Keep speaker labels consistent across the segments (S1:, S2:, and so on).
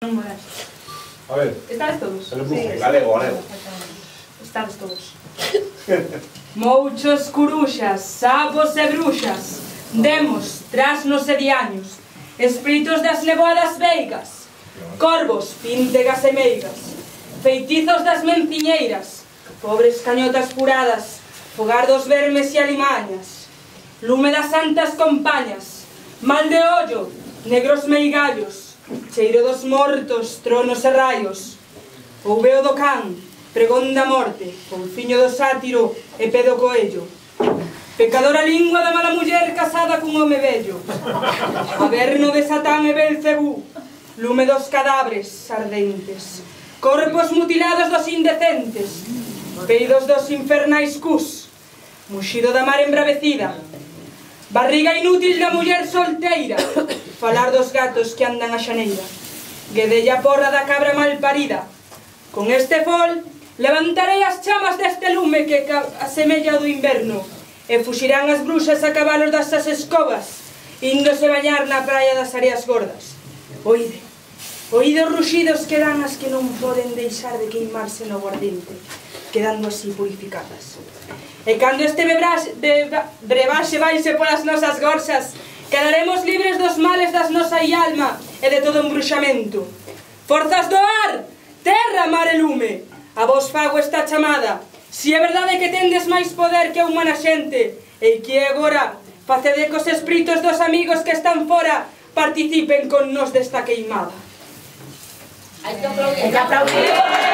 S1: A ver.
S2: Estades todos?
S1: Sí, galego, galego.
S2: Estades todos. Mouchos, curuxas, sapos e bruxas, demos, trasnos e diaños, espíritus das nevoadas veigas, corvos, píntegas e meigas, feitizos das menciñeiras, pobres cañotas puradas, fogar dos vermes e alimañas, lume das santas compañas, mal de ollo, negros meigallos, cheiro dos mortos, tronos e raios, ou veo do can, pregón da morte, couciño do sátiro e pé do coello, pecadora lingua da mala muller casada cun home vello, averno de Satán e Belcebú, lume dos cadáveres ardentes, corpos mutilados dos indecentes, peidos dos infernais cus, muxido da mar embravecida, barriga inútil da muller solteira, falar dos gatos que andan a xaneira, guedella porra da cabra mal parida. Con este fol levantarei as chamas deste lume que asemella do inverno, e fuxirán as bruxas a cabalos das escobas, índose bañar na praia das areas gordas. Oide, oide os ruxidos que dan as que non poden deixar de queimarse no aguardente, quedando así purificadas. E cando este brebaxe baixe polas nosas gorzas, quedaremos libres dos males das nosa alma e de todo embruxamento. Forzas do ar, terra, mar e lume, a vos fago esta chamada. Si é verdade que tendes máis poder que a humana xente, e que agora facede cos espíritos dos amigos que están fora participen con nos desta queimada.
S3: Hai que aplaudir. Hai que aplaudir.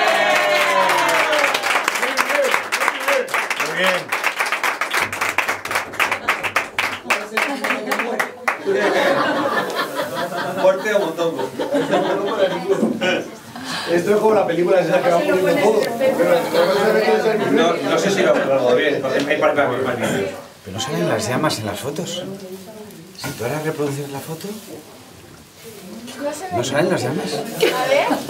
S1: Muy bien. Fuerte o montón. Esto es como la película esa que va poniendo todo. No sé si lo recuerdo bien, hay más vídeos.
S4: Pero no salen las llamas en las fotos. Si tú ahora reproduces la foto, ¿no salen las llamas?
S3: A ver.